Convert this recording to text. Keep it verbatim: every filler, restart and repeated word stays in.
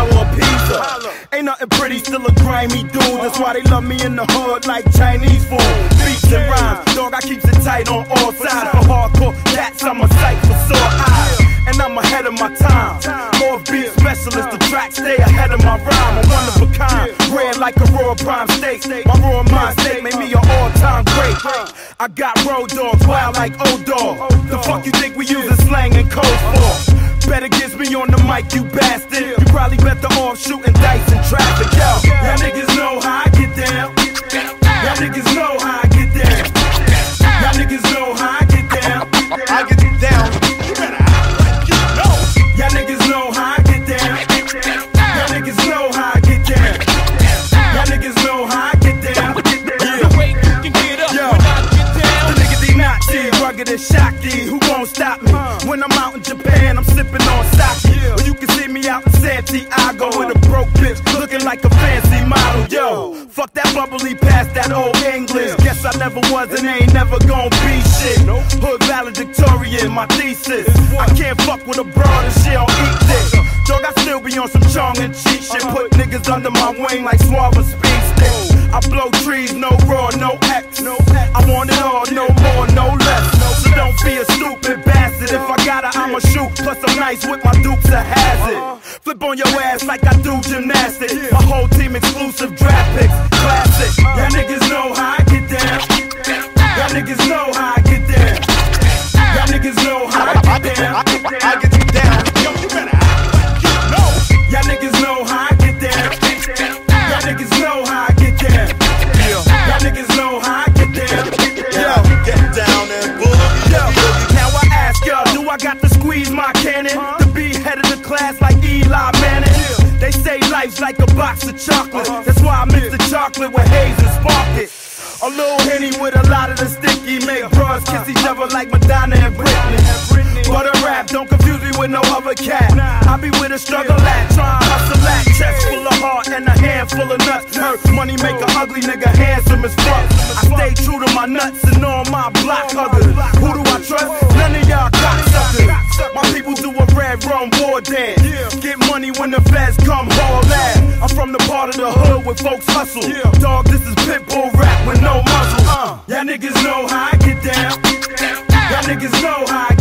will appease her. Ain't nothing pretty, still a grimy dude. That's why they love me in the hood like Chinese food. Beats and rhymes, dog, I keeps it tight on all sides. For hardcore cats, I'm a sight for sore eyes. And I'm ahead of my time. Off-beat specialist, the track stay ahead of my rhyme. I'm one of a kind, red like a raw prime steak. My raw mind state made me an all-time great. I got road dogs, wild like O-Dog. The fuck you think we using slang and codes for? Better gets me on the mic, you bastard. You probably better off shooting dice in traffic, yo. Y'all niggas know how I get down. Y'all niggas know how I get down. Y'all niggas know how I get down. I get down. You better act like you know. Y'all niggas know how I get down. Y'all niggas know how I get down. Y'all niggas know how I get down. The way you can get up Yo. when I get down. The nigga D Nazi, rugged and shocky. Who won't stop me? When I'm out in Japan, I'm sipping on sake. Or you can see me out in Santiago with a broke bitch, looking like a fancy model. Yo, fuck that bubbly past that old English. Guess I never was and ain't never gon' be shit. Hood valedictorian, my thesis. I can't fuck with a broad and she don't eat this. Dog, I still be on some chong and cheat shit. Put niggas under my wing like Suave and Speed Sticks. I blow trees, no raw, no X. I want it all, no more, no less. So don't be a stupid bastard. If I gotta, I'ma shoot. Plus I'm nice with my dupes a hazard. Flip on your ass like I do gymnastics. My whole team exclusive draft picks, classic. Y'all niggas know how I get down. Y'all niggas know how I get down. Y'all niggas know how I get down. I get down. Yo, you better act like you know. Y'all niggas know how I get down. Y'all niggas know how I get down. Y'all niggas know how I get down. Yo, get down and boogie. Yo, now I ask y'all, do I got to squeeze my cannon to be head of the class like Eli Manning? They say life's like a box of chocolates. That's why I mix the chocolate with haze and spark it. A little Henny with a lot of the sticky. Make bros kiss each other like Madonna and Britney. But a rap, don't confuse me with no other cat. I be with a struggle at, try and hustle at. Chest full of heart and a handful of nuts. Hurt money make a ugly nigga handsome as fuck. I stay true to my nuts and all my block huggers. Who do I trust? None of y'all cocksuckers. My people do a red rum war dance. Get money when the feds come haul ass. I'm from the part of the hood where folks hustle. Dog, this is Pitbull rap with no muzzle. Uh, y'all niggas know how I get down. Y'all niggas know how I